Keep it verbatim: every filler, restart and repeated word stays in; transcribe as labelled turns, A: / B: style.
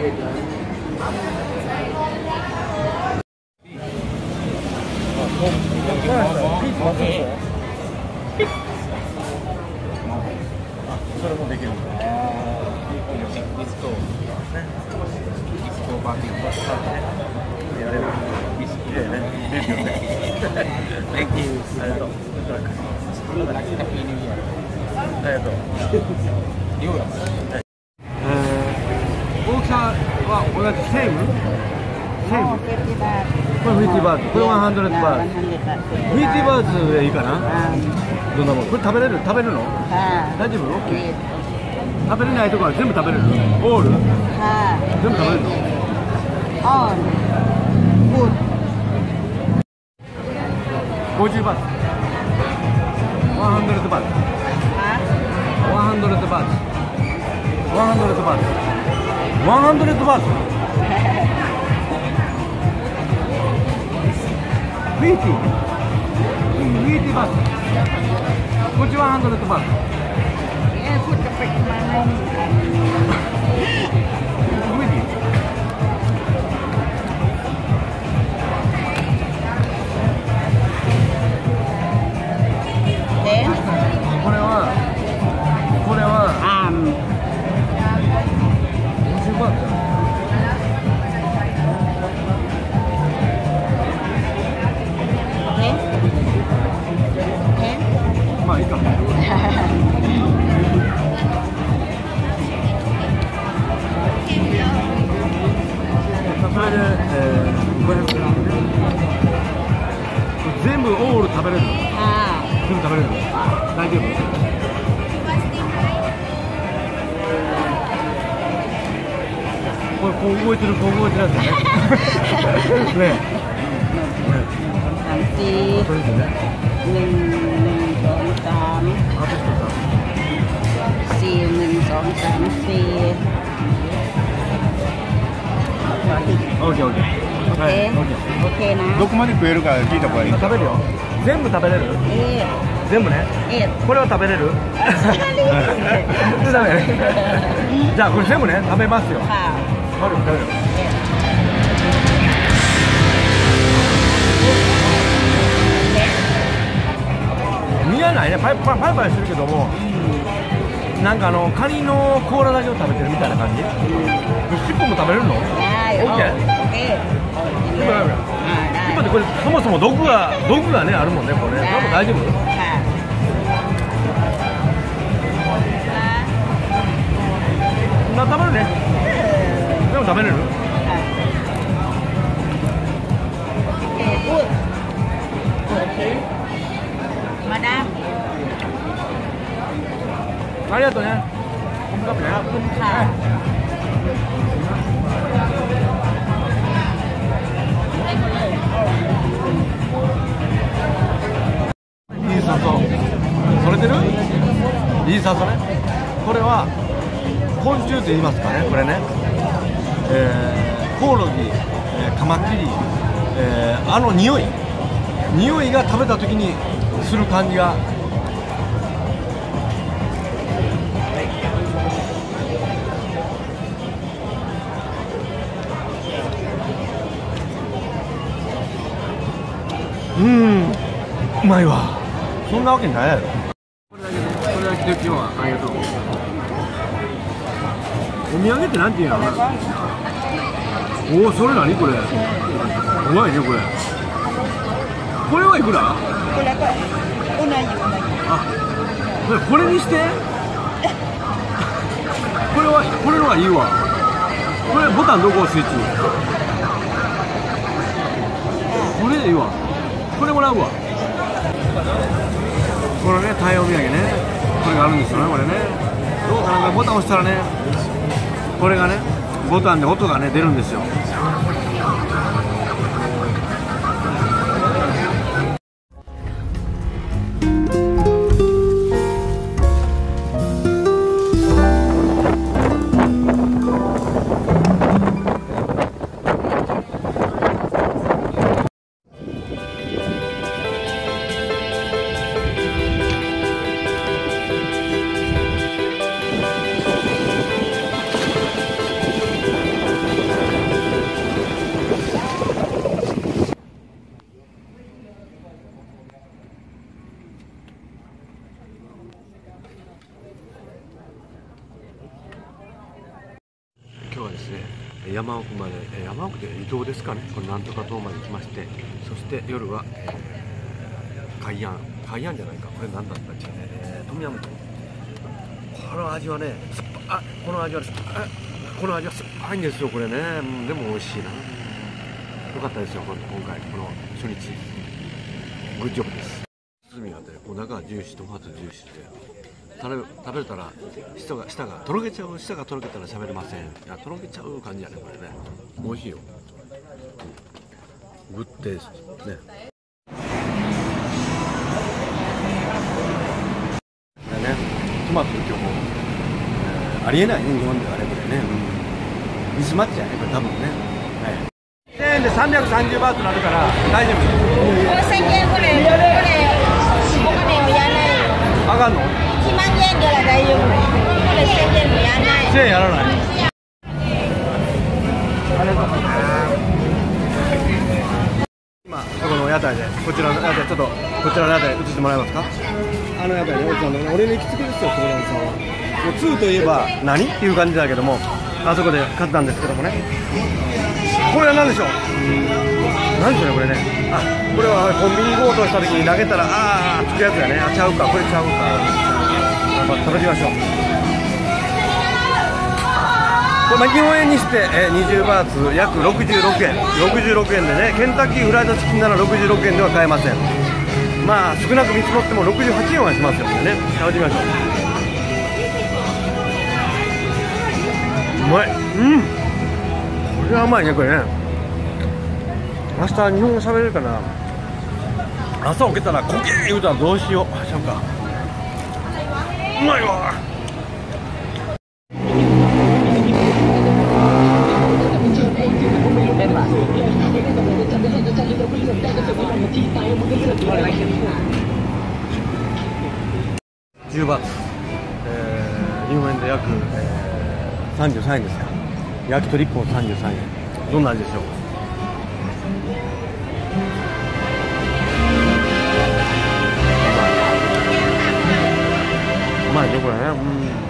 A: それもできるんだ。ディスコ、ディスコパーティーのパーティーね。やれる。ディスコでね。Thank you。ありがとう。ハッピーニューイヤー。ありがとう。量や。大きさは同じセーム？セーム？これフィフティバーツ。これワンハンドレッドバーツ。フィフティバーツでいいかな？どんなもん？これ食べれる？食べるの？大丈夫？オッケー。食べれないところは全部食べれる？オール？全部食べれるの？オール。グッ。ごじゅうバーツ。ワンハンドレッドバーツ。ワンハンドレッドバーツ。ワンハンドレッドバーツ。ワンハンドレッドバーツ。フィフティ。フィフティバーツ。こっちワンハンドレッドバーツ。พูดจะไปมาในไม่ดีเอ๊ะこれはこれはあんごじゅうバーツええまあいいかそれで、えー、ごひゃくグラムで全部オール食べれるの？全部食べれるの？大丈夫？これこう動いてるこう動いてるやつだねねえสามสี่หนึ่งหนึ่งสองสามสี่หนึ่งสองสามสี่オッケーオッケー。はい。オッケーな。どこまで食えるか聞いた方がいい。食べるよ。全部食べれる？ええ。全部ね。ええ。これは食べれる？ダメ。じゃあこれ全部ね食べますよ。はい。食べる食べる。見えないね。パイパイパイパイしてるけども。なんかあのカニの甲羅だけを食べてるみたいな感じ。尻尾も食べれるの？オッケー。尻尾ってこれそもそも毒が毒がねあるもんねこれ。多分大丈夫？まあ食べるね。でも食べれる？マダム。ありがとうね。ขอบคุณค่ะいい酸素。それてる？いい酸素ね。これは昆虫と言いますかね。これね。えー、コオロギ、えー、カマキリ、えー、あの匂い、匂いが食べた時にする感じが。うん、うまいわ。そんなわけないやろ。これだけで、これだけで今日はありがとう。お土産ってなんていうの？おお、それ何これ。うまいねこれ。これはいくら？これこれ。同じ同じ。あ、これこれにして。これはこれのがいいわ。これボタンどこスイッチ？これでいいわ。これもらうわ。これね、タイお土産ね。これがあるんですよね、これね。どうかな、ボタン押したらね、これがね、ボタンで音がね、出るんですよ。 ね、山奥まで、山奥で移動ですかね、このなんとか島まで来まして、そして夜は、えー、海岸、海岸じゃないか、これ何だったっけね、えー、トムヤムクン。この味はね、酸っぱあこの味は酸っぱあこの味は酸っぱいんですよ、これね、うん、でも美味しいな。よかったですよ、今回、この初日、グッジョブです。包みがあって、お腹がジューシー、トマトジューシーで。食べ食べれたら舌が舌がとろけちゃう、舌がとろけたら喋れません。いや、とろけちゃう感じやね、これね。美味しいよ。グッテイストね。これね、トマトの巨峰、えー、ありえないね、日本ではね、これね。ミスマッチやね、これ多分ね。はい。せんえんでさんびゃくさんじゅうバーツになるから大丈夫。
B: ごせんえんこれ、これ、これをやらないよ。
A: あかんの？
B: いちまんえんから大丈夫。これせんえんもやらない。
A: せんえんやらない。今ここの屋台で、こちらの屋台、ちょっとこちらの屋台映してもらえますか？あの屋台ね、俺の行きつけですよ、小林さんは。もうツーといえば何っていう感じだけども、あそこで買ったんですけどもね。これは何でしょう？何でしょうね、これね。あ、これはコンビニ強盗した時に投げたら、ああ、つくやつやね。あ、ちゃうか、これちゃうか。まあ、食べてみましょう。これ、まあ、日本円にして、えー、にじゅうバーツ約ろくじゅうろくえん、ろくじゅうろくえんでね、ケンタッキーフライドチキンならろくじゅうろくえんでは買えません。まあ少なく見積もってもろくじゅうはちえんはしますよね。食べてみましょう。うまい。うん、これはうまいね、これね。明日日本語喋れるかな。朝起きたらコケー言うたらどうしよう。ちゃうか、うまいわ。じゅうバーツ、えー、日本円で約、えー、さんじゅうさんえんですか。焼き鳥いっぽんさんじゅうさんえん。どんな味でしょう。うまいね、これね。うん。